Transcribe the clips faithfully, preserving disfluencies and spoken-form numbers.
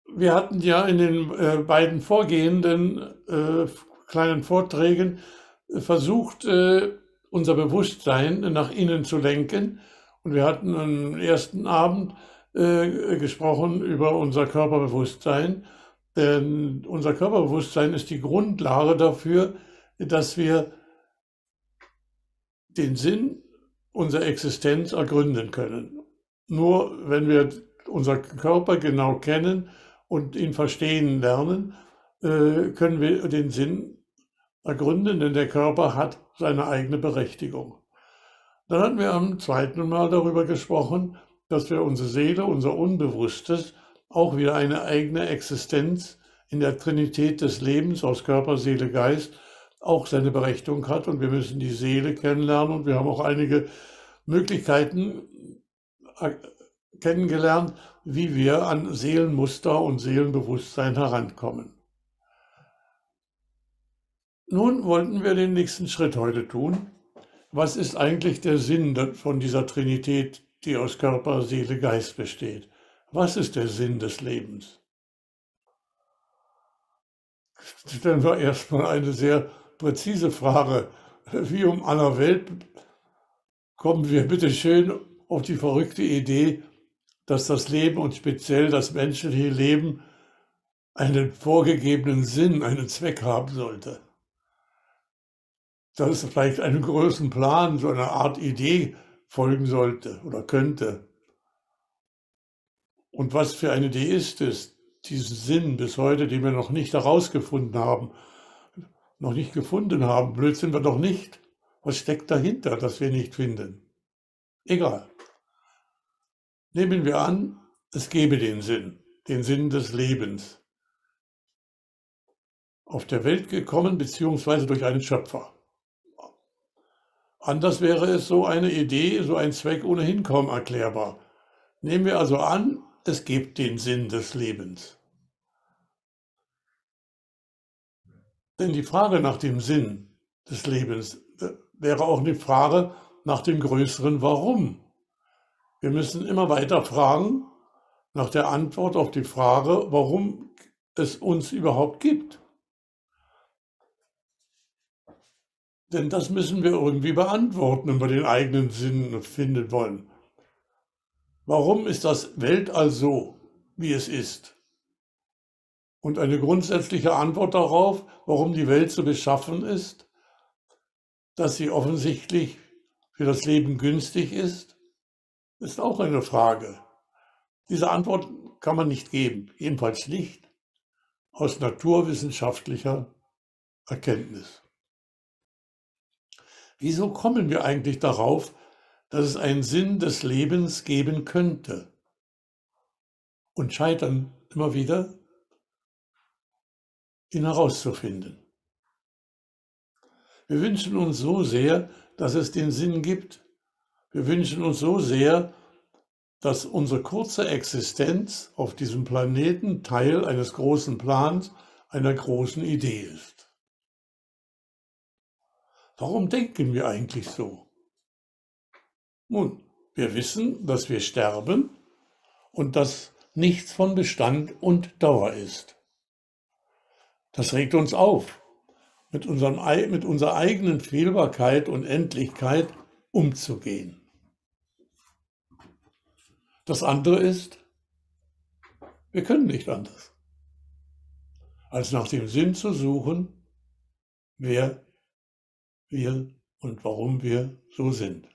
Wir hatten ja in den äh, beiden vorgehenden äh, kleinen Vorträgen äh, versucht, äh, unser Bewusstsein nach innen zu lenken. Und wir hatten am ersten Abend äh, gesprochen über unser Körperbewusstsein. Denn unser Körperbewusstsein ist die Grundlage dafür, dass wir den Sinn unserer Existenz ergründen können. Nur wenn wir unseren Körper genau kennen und ihn verstehen lernen, äh, können wir den Sinn ergründen, denn der Körper hat seine eigene Berechtigung. Dann hatten wir am zweiten Mal darüber gesprochen, dass wir unsere Seele, unser Unbewusstes, auch wieder eine eigene Existenz in der Trinität des Lebens aus Körper, Seele, Geist auch seine Berechtigung hat, und wir müssen die Seele kennenlernen, und wir haben auch einige Möglichkeiten kennengelernt, wie wir an Seelenmuster und Seelenbewusstsein herankommen. Nun wollten wir den nächsten Schritt heute tun. Was ist eigentlich der Sinn von dieser Trinität, die aus Körper, Seele, Geist besteht? Was ist der Sinn des Lebens? Stellen wir erstmal eine sehr präzise Frage. Wie um aller Welt kommen wir bitte schön auf die verrückte Idee, dass das Leben und speziell das menschliche Leben einen vorgegebenen Sinn, einen Zweck haben sollte? Dass es vielleicht einem größeren Plan, so einer Art Idee folgen sollte oder könnte. Und was für eine Idee ist es, diesen Sinn bis heute, den wir noch nicht herausgefunden haben, noch nicht gefunden haben? Blöd sind wir doch nicht. Was steckt dahinter, das wir nicht finden? Egal. Nehmen wir an, es gäbe den Sinn, den Sinn des Lebens. Auf der Welt gekommen, beziehungsweise durch einen Schöpfer. Anders wäre es so eine Idee, so ein Zweck ohnehin kaum erklärbar. Nehmen wir also an, es gibt den Sinn des Lebens. Denn die Frage nach dem Sinn des Lebens wäre auch eine Frage nach dem größeren Warum. Wir müssen immer weiter fragen nach der Antwort auf die Frage, warum es uns überhaupt gibt. Denn das müssen wir irgendwie beantworten, wenn wir den eigenen Sinn finden wollen. Warum ist das Weltall so, wie es ist? Und eine grundsätzliche Antwort darauf, warum die Welt so beschaffen ist, dass sie offensichtlich für das Leben günstig ist, ist auch eine Frage. Diese Antwort kann man nicht geben, jedenfalls nicht aus naturwissenschaftlicher Erkenntnis. Wieso kommen wir eigentlich darauf, dass es einen Sinn des Lebens geben könnte? Und scheitern immer wieder, ihn herauszufinden. Wir wünschen uns so sehr, dass es den Sinn gibt. Wir wünschen uns so sehr, dass unsere kurze Existenz auf diesem Planeten Teil eines großen Plans, einer großen Idee ist. Warum denken wir eigentlich so? Nun, wir wissen, dass wir sterben und dass nichts von Bestand und Dauer ist. Das regt uns auf, mit, unserem, mit unserer eigenen Fehlbarkeit und Endlichkeit umzugehen. Das andere ist, wir können nicht anders, als nach dem Sinn zu suchen, wer wir und warum wir so sind.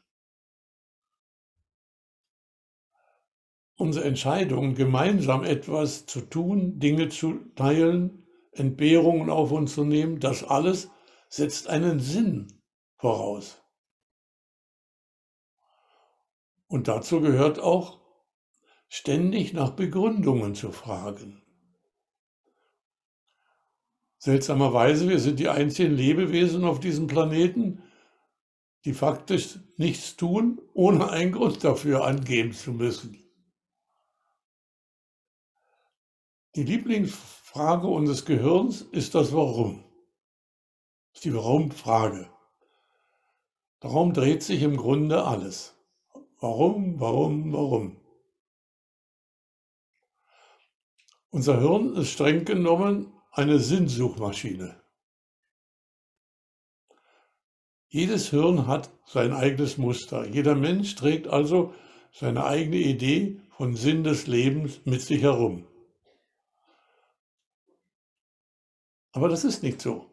Unsere Entscheidung, gemeinsam etwas zu tun, Dinge zu teilen, Entbehrungen auf uns zu nehmen, das alles setzt einen Sinn voraus. Und dazu gehört auch, ständig nach Begründungen zu fragen. Seltsamerweise, wir sind die einzigen Lebewesen auf diesem Planeten, die faktisch nichts tun, ohne einen Grund dafür angeben zu müssen. Die Lieblingsfrage unseres Gehirns ist das Warum. Das ist die Warum-Frage. Darum dreht sich im Grunde alles. Warum, warum, warum? Unser Hirn ist streng genommen eine Sinnsuchmaschine. Jedes Hirn hat sein eigenes Muster. Jeder Mensch trägt also seine eigene Idee von Sinn des Lebens mit sich herum. Aber das ist nicht so.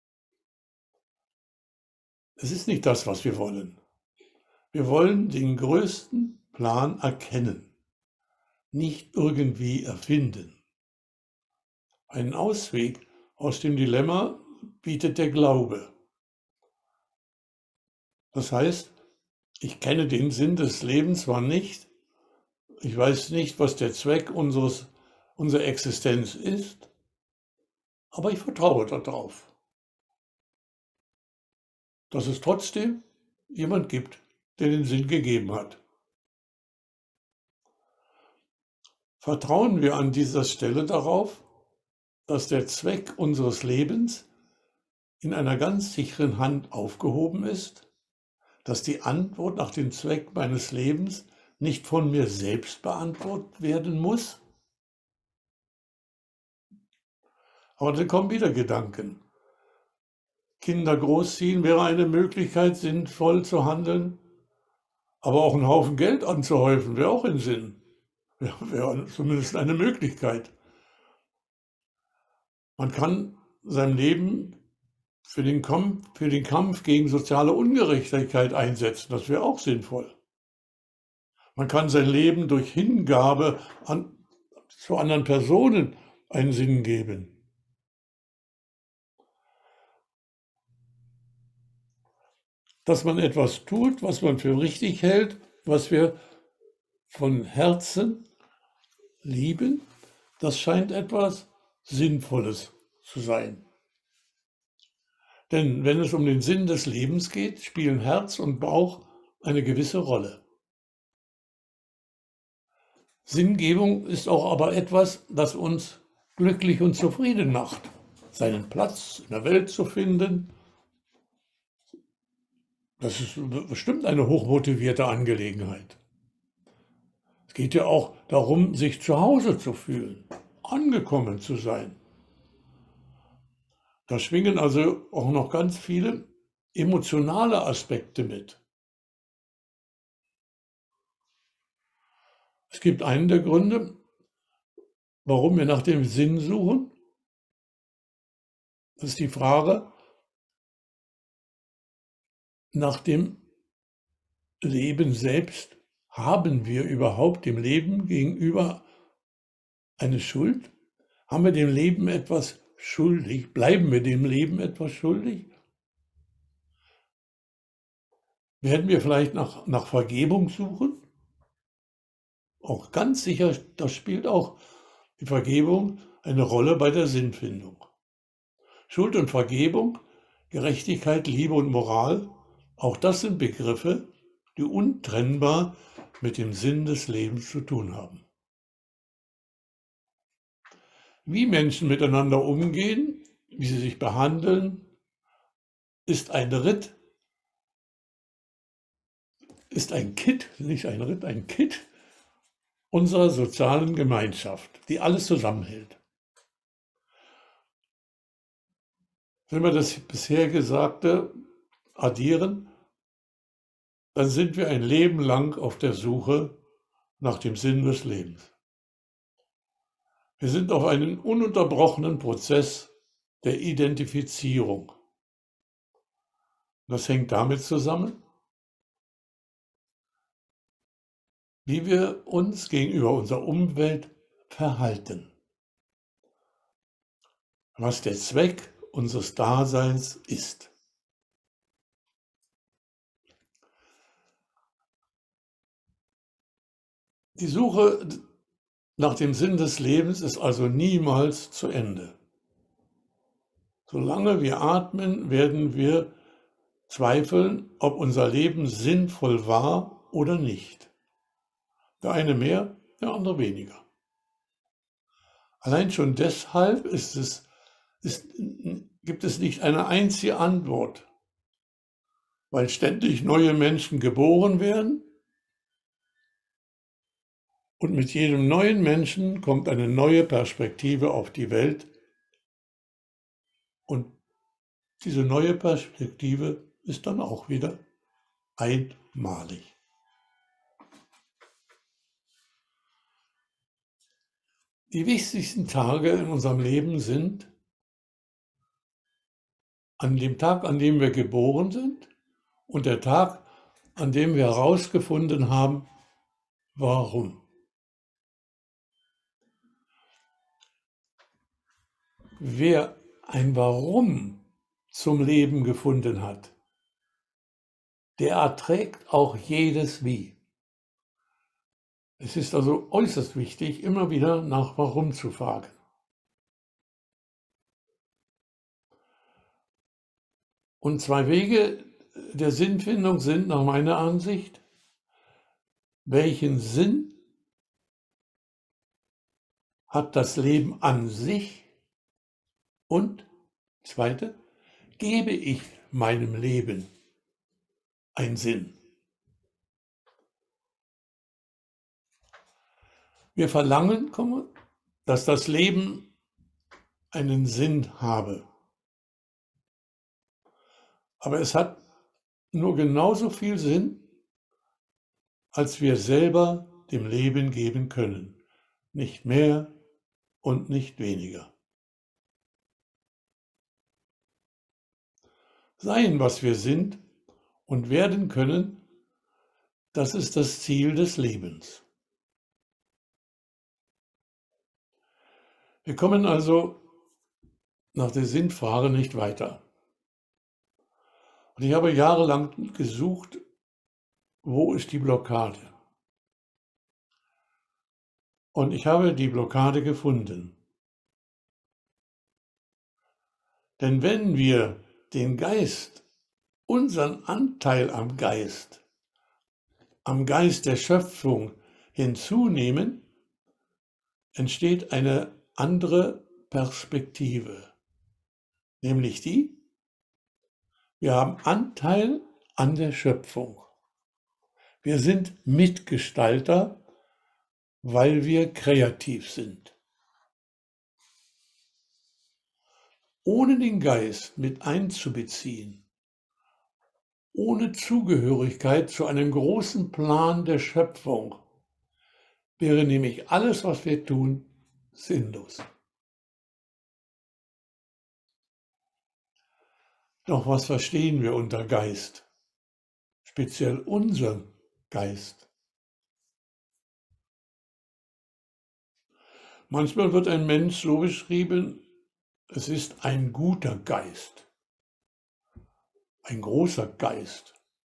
Es ist nicht das, was wir wollen. Wir wollen den größten Plan erkennen, nicht irgendwie erfinden. Einen Ausweg aus dem Dilemma bietet der Glaube. Das heißt, ich kenne den Sinn des Lebens zwar nicht, ich weiß nicht, was der Zweck unseres, unserer Existenz ist, aber ich vertraue darauf, dass es trotzdem jemand gibt, der den Sinn gegeben hat. Vertrauen wir an dieser Stelle darauf, dass der Zweck unseres Lebens in einer ganz sicheren Hand aufgehoben ist, dass die Antwort nach dem Zweck meines Lebens nicht von mir selbst beantwortet werden muss? Aber dann kommen wieder Gedanken. Kinder großziehen wäre eine Möglichkeit, sinnvoll zu handeln, aber auch einen Haufen Geld anzuhäufen wäre auch ein Sinn. Wäre, wäre zumindest eine Möglichkeit. Man kann sein Leben für den Kampf, für den Kampf gegen soziale Ungerechtigkeit einsetzen. Das wäre auch sinnvoll. Man kann sein Leben durch Hingabe an, zu anderen Personen einen Sinn geben. Dass man etwas tut, was man für richtig hält, was wir von Herzen lieben, das scheint etwas Sinnvolles zu sein. Denn wenn es um den Sinn des Lebens geht, spielen Herz und Bauch eine gewisse Rolle. Sinngebung ist auch aber etwas, das uns glücklich und zufrieden macht, seinen Platz in der Welt zu finden. Das ist bestimmt eine hochmotivierte Angelegenheit. Es geht ja auch darum, sich zu Hause zu fühlen, angekommen zu sein. Da schwingen also auch noch ganz viele emotionale Aspekte mit. Es gibt einen der Gründe, warum wir nach dem Sinn suchen. Das ist die Frage nach dem Leben selbst. Haben wir überhaupt dem Leben gegenüber eine Schuld? Haben wir dem Leben etwas schuldig? Bleiben wir dem Leben etwas schuldig? Werden wir vielleicht nach, nach Vergebung suchen? Auch ganz sicher, das spielt auch die Vergebung eine Rolle bei der Sinnfindung. Schuld und Vergebung, Gerechtigkeit, Liebe und Moral, auch das sind Begriffe, die untrennbar mit dem Sinn des Lebens zu tun haben. Wie Menschen miteinander umgehen, wie sie sich behandeln, ist ein Ritt, ist ein Kit, nicht ein Ritt, ein Kit unserer sozialen Gemeinschaft, die alles zusammenhält. Wenn wir das bisher Gesagte addieren, dann sind wir ein Leben lang auf der Suche nach dem Sinn des Lebens. Wir sind auf einem ununterbrochenen Prozess der Identifizierung. Das hängt damit zusammen, wie wir uns gegenüber unserer Umwelt verhalten, was der Zweck unseres Daseins ist. Die Suche nach dem Sinn des Lebens ist also niemals zu Ende. Solange wir atmen, werden wir zweifeln, ob unser Leben sinnvoll war oder nicht. Der eine mehr, der andere weniger. Allein schon deshalb ist es, ist, gibt es nicht eine einzige Antwort, weil ständig neue Menschen geboren werden Und mit jedem neuen Menschen kommt eine neue Perspektive auf die Welt. Und diese neue Perspektive ist dann auch wieder einmalig. Die wichtigsten Tage in unserem Leben sind an dem Tag, an dem wir geboren sind und der Tag, an dem wir herausgefunden haben, warum. Wer ein Warum zum Leben gefunden hat, der erträgt auch jedes Wie. Es ist also äußerst wichtig, immer wieder nach Warum zu fragen. Und zwei Wege der Sinnfindung sind nach meiner Ansicht: Welchen Sinn hat das Leben an sich? Und zweite, gebe ich meinem Leben einen Sinn? Wir verlangen, dass das Leben einen Sinn habe. Aber es hat nur genauso viel Sinn, als wir selber dem Leben geben können. Nicht mehr und nicht weniger. Sein, was wir sind und werden können, das ist das Ziel des Lebens. Wir kommen also nach der Sinnfrage nicht weiter. Und ich habe jahrelang gesucht, wo ist die Blockade? Und ich habe die Blockade gefunden. Denn wenn wir den Geist, unseren Anteil am Geist, am Geist der Schöpfung hinzunehmen, entsteht eine andere Perspektive, nämlich die: Wir haben Anteil an der Schöpfung. Wir sind Mitgestalter, weil wir kreativ sind. Ohne den Geist mit einzubeziehen, ohne Zugehörigkeit zu einem großen Plan der Schöpfung, wäre nämlich alles, was wir tun, sinnlos. Doch was verstehen wir unter Geist? Speziell unseren Geist. Manchmal wird ein Mensch so beschrieben: Es ist ein guter Geist, ein großer Geist.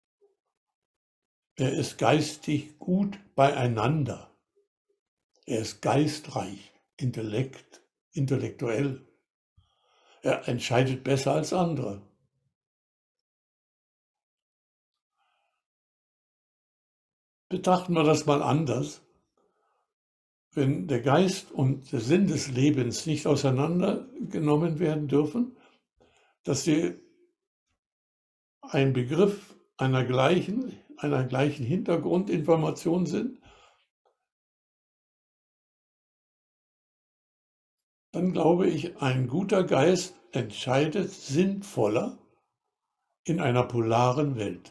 Er ist geistig gut beieinander. Er ist geistreich, Intellekt, intellektuell. Er entscheidet besser als andere. Betrachten wir das mal anders. Wenn der Geist und der Sinn des Lebens nicht auseinandergenommen werden dürfen, dass sie ein Begriff einer gleichen, einer gleichen Hintergrundinformation sind, dann glaube ich, ein guter Geist entscheidet sinnvoller in einer polaren Welt.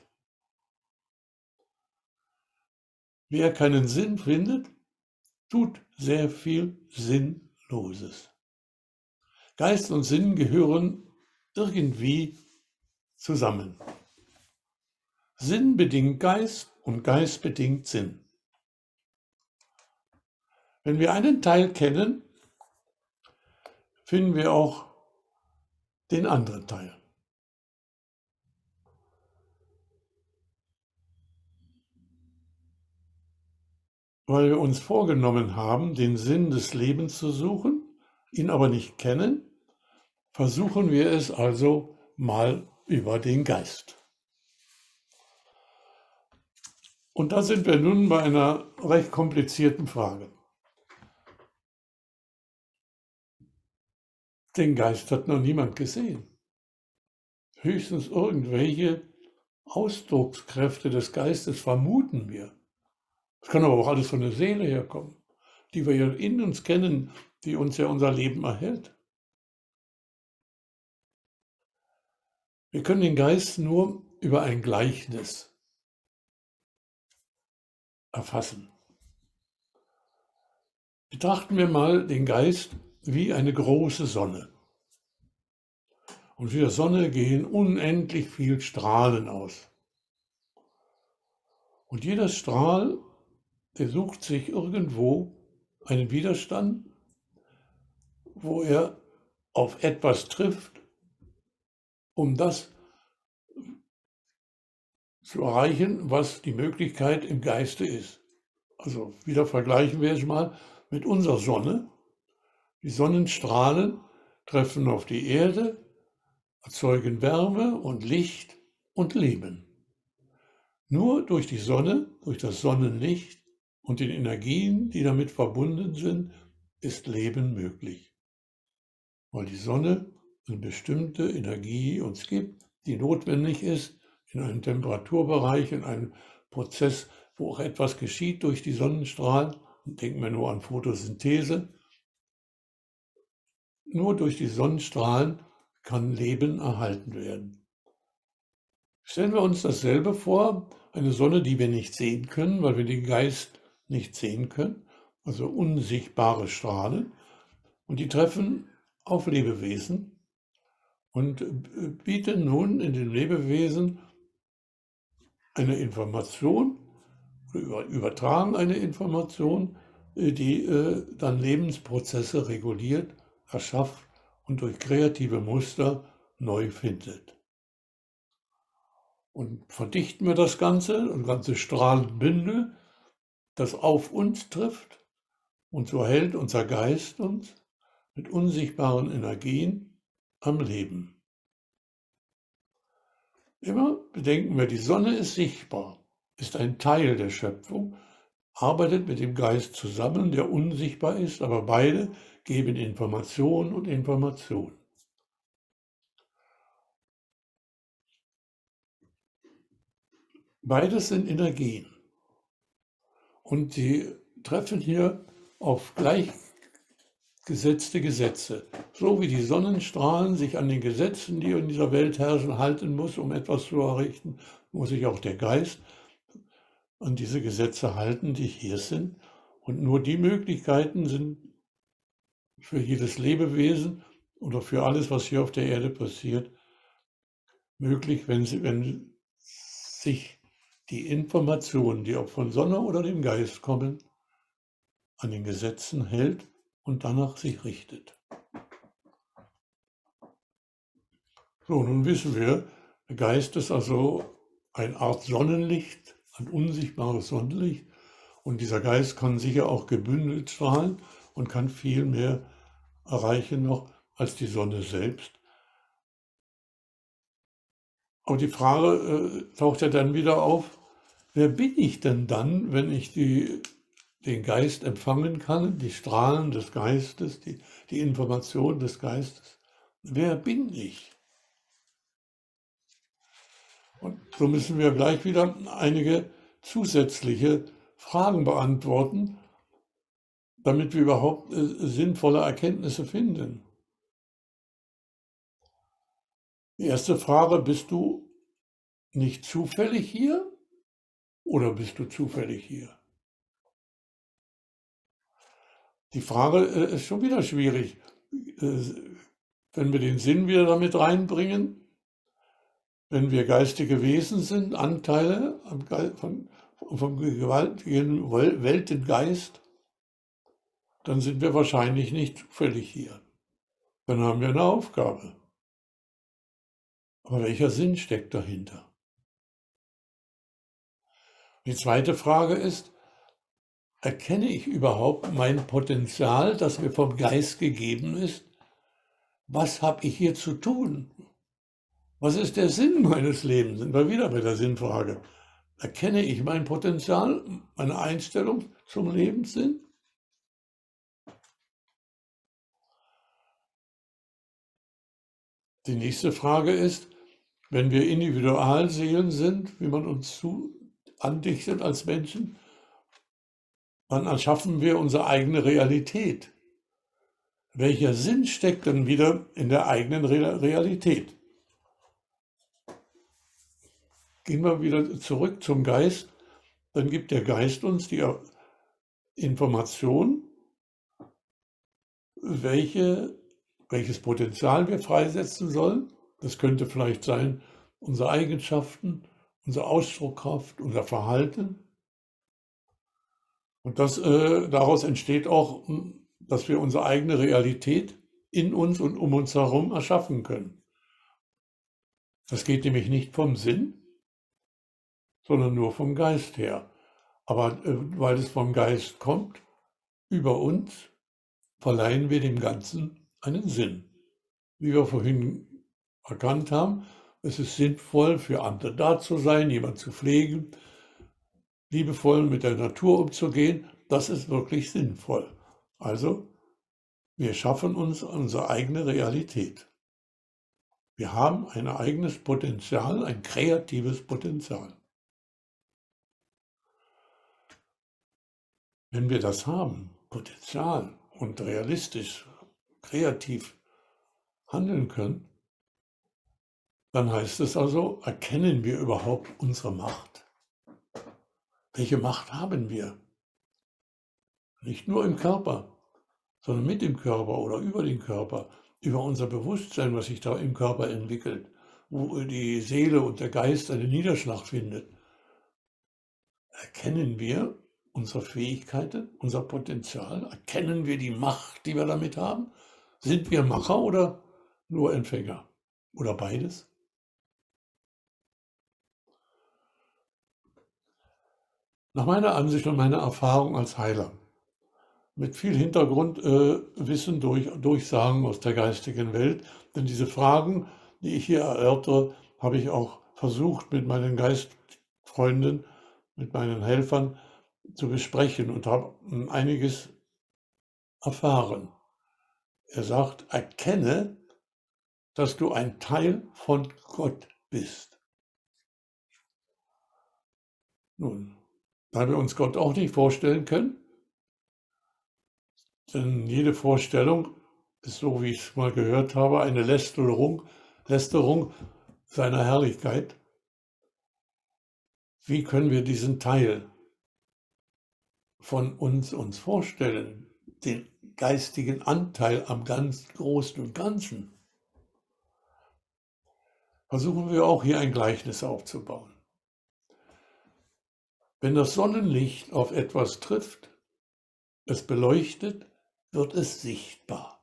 Wer keinen Sinn findet, tut sehr viel Sinnloses. Geist und Sinn gehören irgendwie zusammen. Sinn bedingt Geist und Geist bedingt Sinn. Wenn wir einen Teil kennen, finden wir auch den anderen Teil. Weil wir uns vorgenommen haben, den Sinn des Lebens zu suchen, ihn aber nicht kennen, versuchen wir es also mal über den Geist. Und da sind wir nun bei einer recht komplizierten Frage. Den Geist hat noch niemand gesehen. Höchstens irgendwelche Ausdruckskräfte des Geistes vermuten wir. Es kann aber auch alles von der Seele herkommen, die wir ja in uns kennen, die uns ja unser Leben erhält. Wir können den Geist nur über ein Gleichnis erfassen. Betrachten wir mal den Geist wie eine große Sonne. Und von der Sonne gehen unendlich viel Strahlen aus. Und jeder Strahl, der sucht sich irgendwo einen Widerstand, wo er auf etwas trifft, um das zu erreichen, was die Möglichkeit im Geiste ist. Also wieder vergleichen wir es mal mit unserer Sonne. Die Sonnenstrahlen treffen auf die Erde, erzeugen Wärme und Licht und Leben. Nur durch die Sonne, durch das Sonnenlicht und den Energien, die damit verbunden sind, ist Leben möglich. Weil die Sonne eine bestimmte Energie uns gibt, die notwendig ist in einem Temperaturbereich, in einem Prozess, wo auch etwas geschieht durch die Sonnenstrahlen. Denken wir nur an Photosynthese. Nur durch die Sonnenstrahlen kann Leben erhalten werden. Stellen wir uns dasselbe vor, eine Sonne, die wir nicht sehen können, weil wir den Geist nicht sehen können, also unsichtbare Strahlen, und die treffen auf Lebewesen und bieten nun in den Lebewesen eine Information, übertragen eine Information, die dann Lebensprozesse reguliert, erschafft und durch kreative Muster neu findet. Und verdichten wir das Ganze, ein ganzes Strahlenbündel, das auf uns trifft, und so hält unser Geist uns mit unsichtbaren Energien am Leben. Immer bedenken wir, die Sonne ist sichtbar, ist ein Teil der Schöpfung, arbeitet mit dem Geist zusammen, der unsichtbar ist, aber beide geben Information und Information. Beides sind Energien und sie treffen hier auf gleichgesetzte Gesetze. So wie die Sonnenstrahlen sich an den Gesetzen, die in dieser Welt herrschen, halten muss, um etwas zu errichten, muss sich auch der Geist an diese Gesetze halten, die hier sind. Und nur die Möglichkeiten sind für jedes Lebewesen oder für alles, was hier auf der Erde passiert, möglich, wenn, sie, wenn sich die Informationen, die auch von Sonne oder dem Geist kommen, an den Gesetzen hält und danach sich richtet. So, nun wissen wir, der Geist ist also eine Art Sonnenlicht, ein unsichtbares Sonnenlicht, und dieser Geist kann sicher auch gebündelt strahlen und kann viel mehr erreichen noch als die Sonne selbst. Aber die Frage äh, taucht ja dann wieder auf, wer bin ich denn dann, wenn ich die, den Geist empfangen kann, die Strahlen des Geistes, die, die Information des Geistes? Wer bin ich? Und so müssen wir gleich wieder einige zusätzliche Fragen beantworten, damit wir überhaupt äh, sinnvolle Erkenntnisse finden. Die erste Frage, bist du nicht zufällig hier oder bist du zufällig hier? Die Frage äh, ist schon wieder schwierig. Äh, wenn wir den Sinn wieder damit reinbringen, wenn wir geistige Wesen sind, Anteile von, vom gewaltigen Weltengeist, dann sind wir wahrscheinlich nicht zufällig hier. Dann haben wir eine Aufgabe. Aber welcher Sinn steckt dahinter? Die zweite Frage ist, erkenne ich überhaupt mein Potenzial, das mir vom Geist gegeben ist? Was habe ich hier zu tun? Was ist der Sinn meines Lebens? Sind wir wieder bei der Sinnfrage. Erkenne ich mein Potenzial, meine Einstellung zum Lebenssinn? Die nächste Frage ist, wenn wir Individualseelen sind, wie man uns zu andichtet als Menschen, dann erschaffen wir unsere eigene Realität. Welcher Sinn steckt denn wieder in der eigenen Realität? Gehen wir wieder zurück zum Geist, dann gibt der Geist uns die Information, welche, welches Potenzial wir freisetzen sollen. Das könnte vielleicht sein, unsere Eigenschaften, unsere Ausdruckskraft, unser Verhalten. Und das, äh, daraus entsteht auch, dass wir unsere eigene Realität in uns und um uns herum erschaffen können. Das geht nämlich nicht vom Sinn, sondern nur vom Geist her. Aber äh, weil es vom Geist kommt, über uns, verleihen wir dem Ganzen einen Sinn. Wie wir vorhin erkannt haben, es ist sinnvoll, für andere da zu sein, jemanden zu pflegen, liebevoll mit der Natur umzugehen. Das ist wirklich sinnvoll. Also, wir schaffen uns unsere eigene Realität. Wir haben ein eigenes Potenzial, ein kreatives Potenzial. Wenn wir das haben, Potenzial und realistisch, kreativ handeln können, dann heißt es also, erkennen wir überhaupt unsere Macht? Welche Macht haben wir? Nicht nur im Körper, sondern mit dem Körper oder über den Körper, über unser Bewusstsein, was sich da im Körper entwickelt, wo die Seele und der Geist einen Niederschlag findet. Erkennen wir unsere Fähigkeiten, unser Potenzial? Erkennen wir die Macht, die wir damit haben? Sind wir Macher oder nur Empfänger? Oder beides? Nach meiner Ansicht und meiner Erfahrung als Heiler, mit viel Hintergrundwissen, äh, durch Durchsagen aus der geistigen Welt, denn diese Fragen, die ich hier erörtere, habe ich auch versucht mit meinen Geistfreunden, mit meinen Helfern zu besprechen und habe einiges erfahren. Er sagt, erkenne, dass du ein Teil von Gott bist. Nun, da wir uns Gott auch nicht vorstellen können, denn jede Vorstellung ist, so wie ich es mal gehört habe, eine Lästerung, Lästerung seiner Herrlichkeit. Wie können wir diesen Teil von uns uns vorstellen, den geistigen Anteil am ganz Großen und Ganzen? Versuchen wir auch hier ein Gleichnis aufzubauen. Wenn das Sonnenlicht auf etwas trifft, es beleuchtet, wird es sichtbar.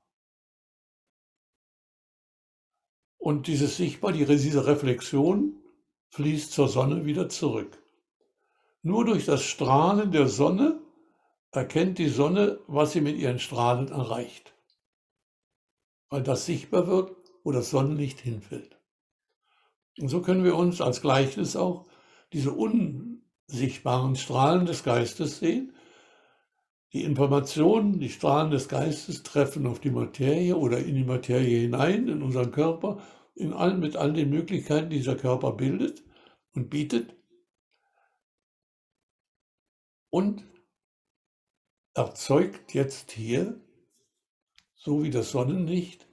Und dieses Sichtbar, diese Reflexion, fließt zur Sonne wieder zurück. Nur durch das Strahlen der Sonne erkennt die Sonne, was sie mit ihren Strahlen erreicht. Weil das sichtbar wird, wo das Sonnenlicht hinfällt. Und so können wir uns als Gleichnis auch diese unsichtbaren Strahlen des Geistes sehen. Die Informationen, die Strahlen des Geistes treffen auf die Materie oder in die Materie hinein, in unseren Körper, in all, mit all den Möglichkeiten, die dieser Körper bildet und bietet. Und erzeugt jetzt hier, so wie das Sonnenlicht,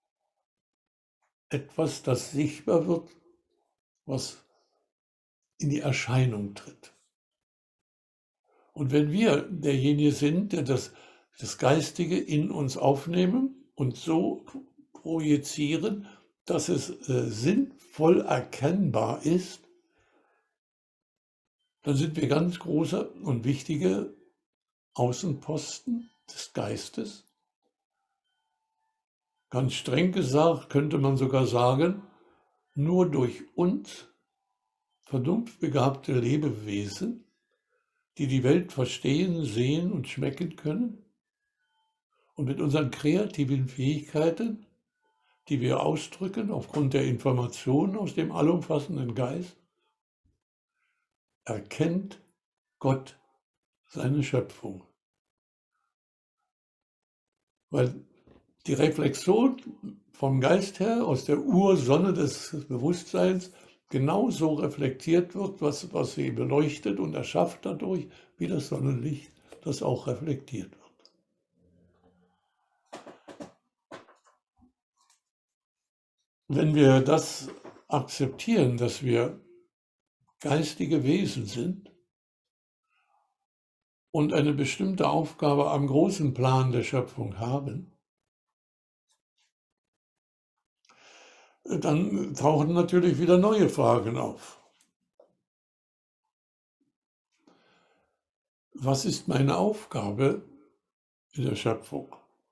etwas, das sichtbar wird, was in die Erscheinung tritt. Und wenn wir derjenige sind, der das, das Geistige in uns aufnehmen und so projizieren, dass es äh, sinnvoll erkennbar ist, dann sind wir ganz große und wichtige Außenposten des Geistes. Ganz streng gesagt könnte man sogar sagen, nur durch uns vernunftbegabte Lebewesen, die die Welt verstehen, sehen und schmecken können und mit unseren kreativen Fähigkeiten, die wir ausdrücken aufgrund der Informationen aus dem allumfassenden Geist, erkennt Gott seine Schöpfung. Weil die Reflexion vom Geist her aus der Ursonne des Bewusstseins genauso reflektiert wird, was, was sie beleuchtet und erschafft dadurch, wie das Sonnenlicht das auch reflektiert wird. Wenn wir das akzeptieren, dass wir geistige Wesen sind und eine bestimmte Aufgabe am großen Plan der Schöpfung haben, dann tauchen natürlich wieder neue Fragen auf. Was ist meine Aufgabe in der Schöpfung?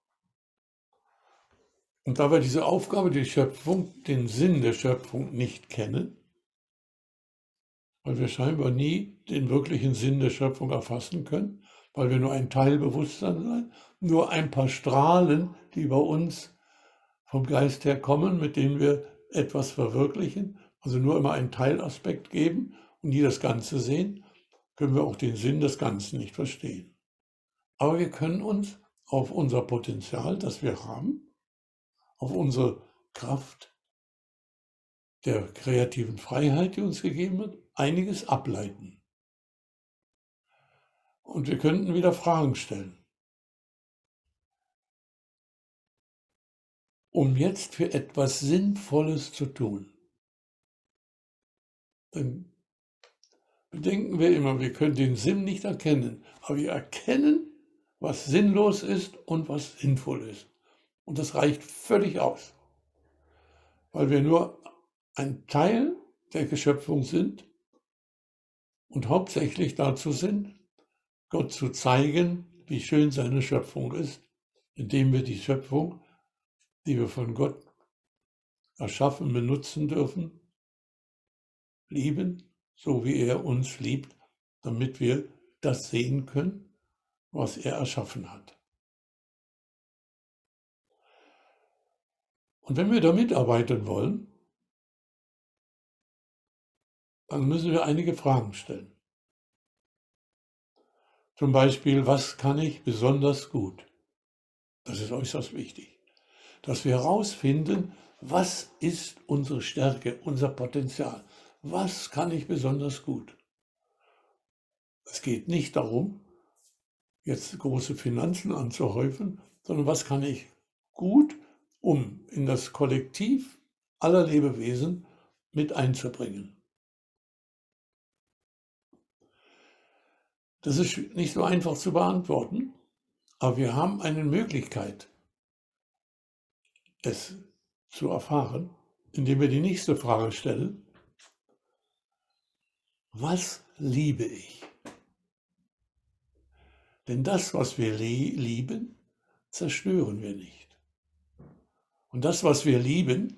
Und da wir diese Aufgabe der Schöpfung, den Sinn der Schöpfung nicht kennen, weil wir scheinbar nie den wirklichen Sinn der Schöpfung erfassen können, weil wir nur ein Teilbewusstsein sind, nur ein paar Strahlen, die bei uns vom Geist her kommen, mit denen wir etwas verwirklichen, also nur immer einen Teilaspekt geben und nie das Ganze sehen, können wir auch den Sinn des Ganzen nicht verstehen. Aber wir können uns auf unser Potenzial, das wir haben, auf unsere Kraft der kreativen Freiheit, die uns gegeben wird, einiges ableiten. Und wir könnten wieder Fragen stellen. Um jetzt für etwas Sinnvolles zu tun, dann bedenken wir immer, wir können den Sinn nicht erkennen, aber wir erkennen, was sinnlos ist und was sinnvoll ist. Und das reicht völlig aus, weil wir nur ein Teil der Geschöpfung sind und hauptsächlich dazu sind, Gott zu zeigen, wie schön seine Schöpfung ist, indem wir die Schöpfung, die wir von Gott erschaffen, benutzen dürfen, lieben, so wie er uns liebt, damit wir das sehen können, was er erschaffen hat. Und wenn wir da mitarbeiten wollen, dann müssen wir einige Fragen stellen. Zum Beispiel, was kann ich besonders gut? Das ist äußerst wichtig, dass wir herausfinden, was ist unsere Stärke, unser Potenzial. Was kann ich besonders gut? Es geht nicht darum, jetzt große Finanzen anzuhäufen, sondern was kann ich gut, um in das Kollektiv aller Lebewesen mit einzubringen. Das ist nicht so einfach zu beantworten, aber wir haben eine Möglichkeit, es zu erfahren, indem wir die nächste Frage stellen: Was liebe ich? Denn das, was wir lieben, zerstören wir nicht. Und das, was wir lieben,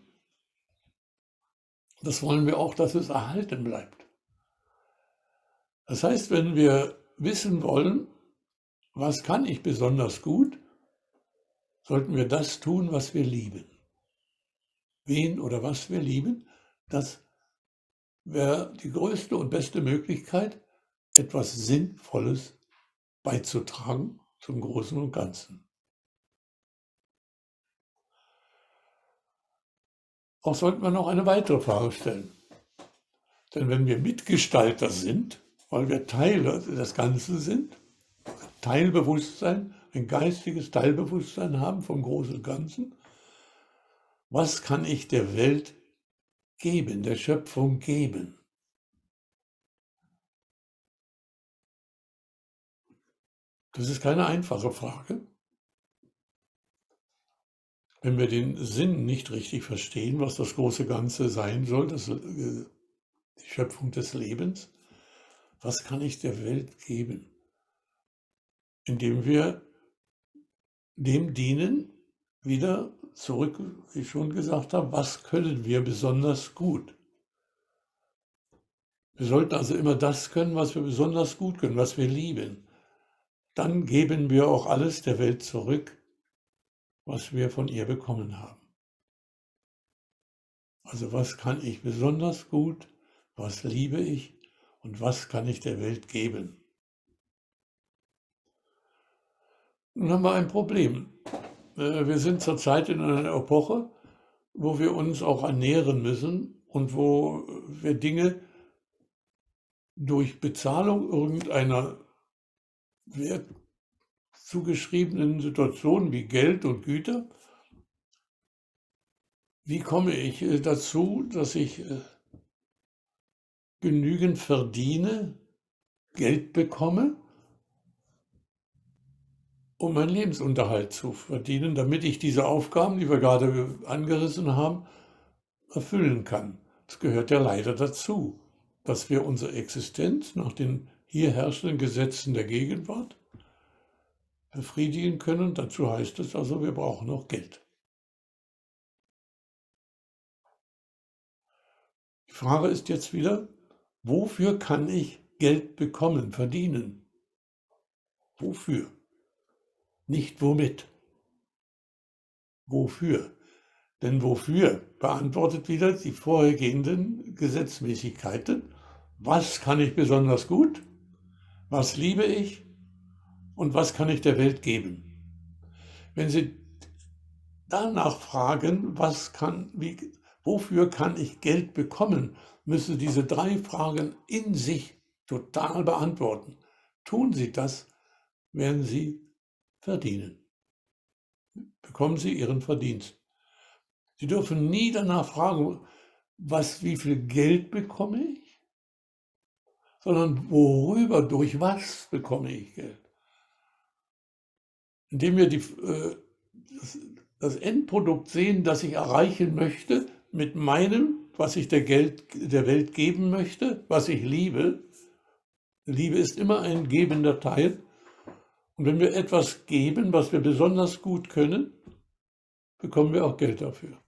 das wollen wir auch, dass es erhalten bleibt. Das heißt, wenn wir wissen wollen, was kann ich besonders gut, sollten wir das tun, was wir lieben. Wen oder was wir lieben, das wäre die größte und beste Möglichkeit, etwas Sinnvolles beizutragen zum Großen und Ganzen. Auch sollten wir noch eine weitere Frage stellen. Denn wenn wir Mitgestalter sind, weil wir Teile des Ganzen sind, Teilbewusstsein, ein geistiges Teilbewusstsein haben vom Großen und Ganzen, was kann ich der Welt geben, der Schöpfung geben? Das ist keine einfache Frage. Wenn wir den Sinn nicht richtig verstehen, was das große Ganze sein soll, das, die Schöpfung des Lebens, was kann ich der Welt geben? Indem wir dem dienen, wieder zurück, wie ich schon gesagt habe, was können wir besonders gut? Wir sollten also immer das können, was wir besonders gut können, was wir lieben. Dann geben wir auch alles der Welt zurück, was wir von ihr bekommen haben. Also was kann ich besonders gut, was liebe ich und was kann ich der Welt geben? Nun haben wir ein Problem. Wir sind zurzeit in einer Epoche, wo wir uns auch ernähren müssen und wo wir Dinge durch Bezahlung irgendeiner Wert, zugeschriebenen Situationen wie Geld und Güter. Wie komme ich äh, dazu, dass ich äh, genügend verdiene, Geld bekomme, um meinen Lebensunterhalt zu verdienen, damit ich diese Aufgaben, die wir gerade angerissen haben, erfüllen kann. Das gehört ja leider dazu, dass wir unsere Existenz nach den hier herrschenden Gesetzen der Gegenwart befriedigen können. Dazu heißt es also, wir brauchen auch Geld. Die Frage ist jetzt wieder, wofür kann ich Geld bekommen, verdienen? Wofür? Nicht womit. Wofür? Denn wofür beantwortet wieder die vorhergehenden Gesetzmäßigkeiten. Was kann ich besonders gut? Was liebe ich? Und was kann ich der Welt geben? Wenn Sie danach fragen, was kann, wie, wofür kann ich Geld bekommen, müssen Sie diese drei Fragen in sich total beantworten. Tun Sie das, werden Sie verdienen. Bekommen Sie Ihren Verdienst. Sie dürfen nie danach fragen, was, wie viel Geld bekomme ich, sondern worüber, durch was bekomme ich Geld. Indem wir die, äh, das, das Endprodukt sehen, das ich erreichen möchte, mit meinem, was ich der, Geld, der Welt geben möchte, was ich liebe. Liebe ist immer ein gebender Teil. Und wenn wir etwas geben, was wir besonders gut können, bekommen wir auch Geld dafür.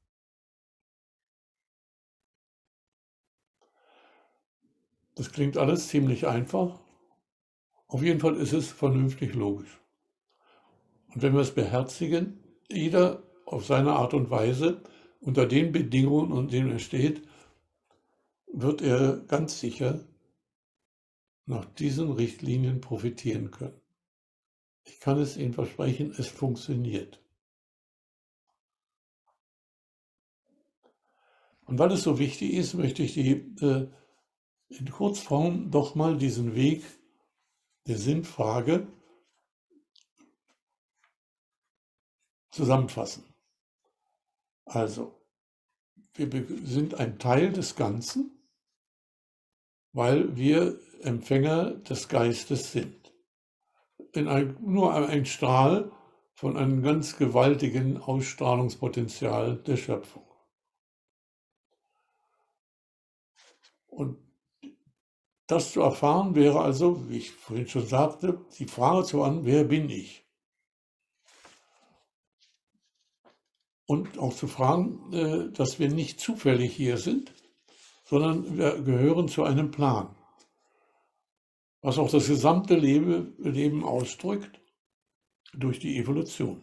Das klingt alles ziemlich einfach. Auf jeden Fall ist es vernünftig logisch. Und wenn wir es beherzigen, jeder auf seine Art und Weise, unter den Bedingungen, unter denen er steht, wird er ganz sicher nach diesen Richtlinien profitieren können. Ich kann es Ihnen versprechen, es funktioniert. Und weil es so wichtig ist, möchte ich die, äh, in Kurzform doch mal diesen Weg der Sinnfrage zusammenfassen. Also, wir sind ein Teil des Ganzen, weil wir Empfänger des Geistes sind. In ein, nur ein Strahl von einem ganz gewaltigen Ausstrahlungspotenzial der Schöpfung. Und das zu erfahren wäre also, wie ich vorhin schon sagte, die Frage zu an, wer bin ich? Und auch zu fragen, dass wir nicht zufällig hier sind, sondern wir gehören zu einem Plan, was auch das gesamte Leben ausdrückt durch die Evolution.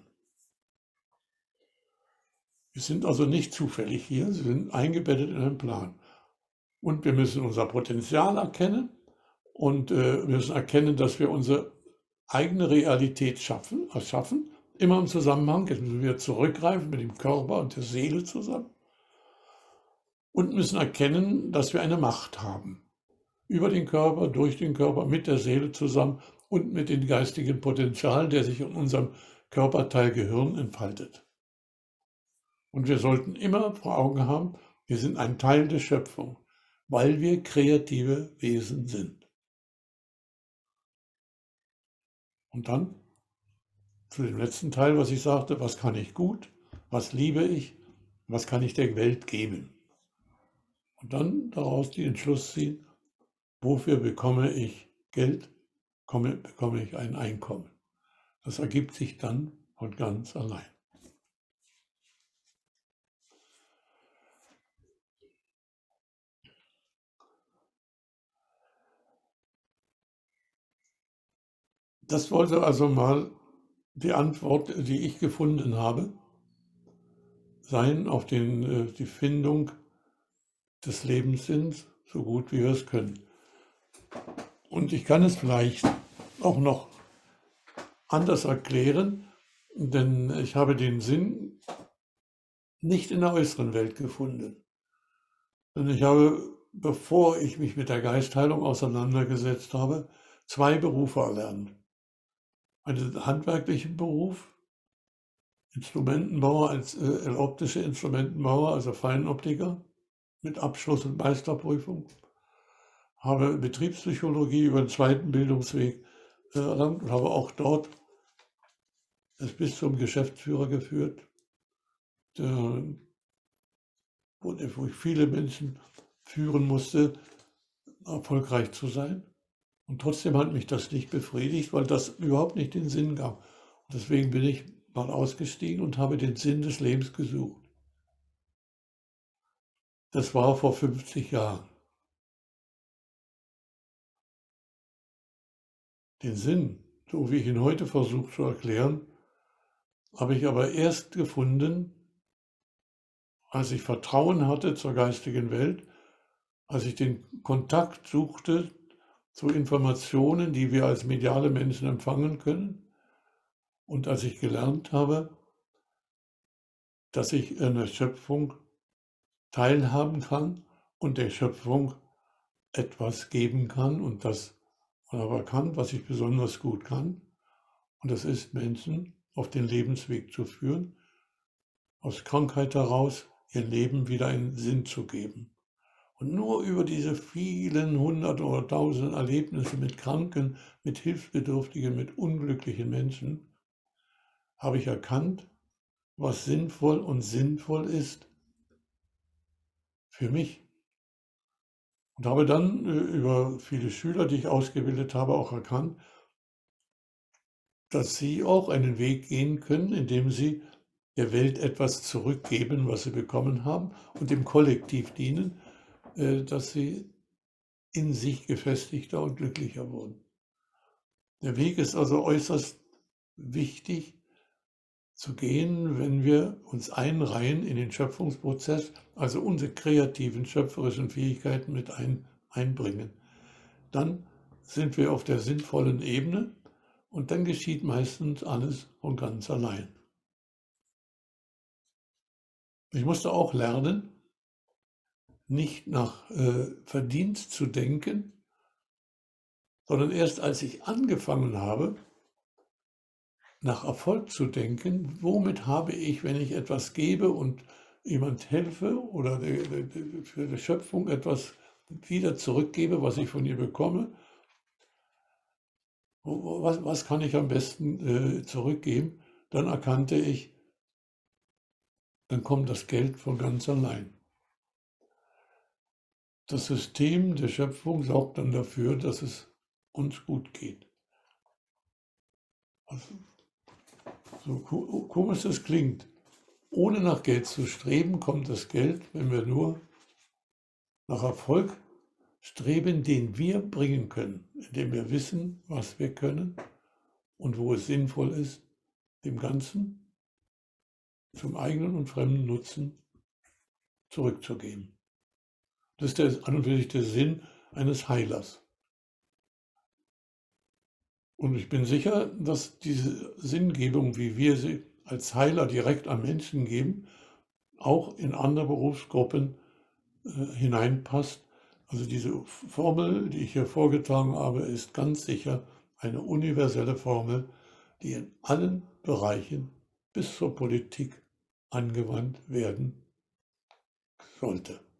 Wir sind also nicht zufällig hier, sie sind eingebettet in einen Plan. Und wir müssen unser Potenzial erkennen und äh, müssen erkennen, dass wir unsere eigene Realität schaffen, erschaffen, immer im Zusammenhang. Jetzt müssen wir zurückgreifen mit dem Körper und der Seele zusammen. Und müssen erkennen, dass wir eine Macht haben. Über den Körper, durch den Körper, mit der Seele zusammen und mit dem geistigen Potenzial, der sich in unserem Körperteil Gehirn entfaltet. Und wir sollten immer vor Augen haben, wir sind ein Teil der Schöpfung, weil wir kreative Wesen sind. Und dann zu dem letzten Teil, was ich sagte, was kann ich gut, was liebe ich, was kann ich der Welt geben. Und dann daraus den Entschluss ziehen, wofür bekomme ich Geld, bekomme, bekomme ich ein Einkommen. Das ergibt sich dann von ganz allein. Das wollte also mal die Antwort, die ich gefunden habe, sein auf den, die Findung des Lebenssinns, so gut wie wir es können. Und ich kann es vielleicht auch noch anders erklären, denn ich habe den Sinn nicht in der äußeren Welt gefunden. Denn ich habe, bevor ich mich mit der Geistheilung auseinandergesetzt habe, zwei Berufe erlernt. einen handwerklichen Beruf, Instrumentenbauer, als äh, optische Instrumentenbauer, also Feinoptiker mit Abschluss und Meisterprüfung. Habe Betriebspsychologie über den zweiten Bildungsweg äh, erlangt und habe auch dort es bis zum Geschäftsführer geführt, der, wo, wo ich viele Menschen führen musste, erfolgreich zu sein. Und trotzdem hat mich das nicht befriedigt, weil das überhaupt nicht den Sinn gab. Und deswegen bin ich mal ausgestiegen und habe den Sinn des Lebens gesucht. Das war vor fünfzig Jahren. Den Sinn, so wie ich ihn heute versuche zu erklären, habe ich aber erst gefunden, als ich Vertrauen hatte zur geistigen Welt, als ich den Kontakt suchte zu Informationen, die wir als mediale Menschen empfangen können, und als ich gelernt habe, dass ich in der Schöpfung teilhaben kann und der Schöpfung etwas geben kann und das aber kann, was ich besonders gut kann. Und das ist, Menschen auf den Lebensweg zu führen, aus Krankheit heraus ihr Leben wieder einen Sinn zu geben. Und nur über diese vielen hundert oder tausend Erlebnisse mit Kranken, mit Hilfsbedürftigen, mit unglücklichen Menschen habe ich erkannt, was sinnvoll und sinnvoll ist für mich. Und habe dann über viele Schüler, die ich ausgebildet habe, auch erkannt, dass sie auch einen Weg gehen können, indem sie der Welt etwas zurückgeben, was sie bekommen haben, und dem Kollektiv dienen, dass sie in sich gefestigter und glücklicher wurden. Der Weg ist also äußerst wichtig zu gehen, wenn wir uns einreihen in den Schöpfungsprozess, also unsere kreativen, schöpferischen Fähigkeiten mit ein, einbringen. Dann sind wir auf der sinnvollen Ebene und dann geschieht meistens alles von ganz allein. Ich musste auch lernen, nicht nach äh, Verdienst zu denken, sondern erst als ich angefangen habe, nach Erfolg zu denken, womit habe ich, wenn ich etwas gebe und jemand helfe oder für die Schöpfung etwas wieder zurückgebe, was ich von ihr bekomme, was, was kann ich am besten äh, zurückgeben, dann erkannte ich, dann kommt das Geld von ganz allein. Das System der Schöpfung sorgt dann dafür, dass es uns gut geht. Also, so komisch das klingt, ohne nach Geld zu streben, kommt das Geld, wenn wir nur nach Erfolg streben, den wir bringen können, indem wir wissen, was wir können und wo es sinnvoll ist, dem Ganzen zum eigenen und fremden Nutzen zurückzugeben. Das ist der, an und für sich der Sinn eines Heilers. Und ich bin sicher, dass diese Sinngebung, wie wir sie als Heiler direkt an Menschen geben, auch in andere Berufsgruppen äh, hineinpasst. Also diese Formel, die ich hier vorgetragen habe, ist ganz sicher eine universelle Formel, die in allen Bereichen bis zur Politik angewandt werden sollte.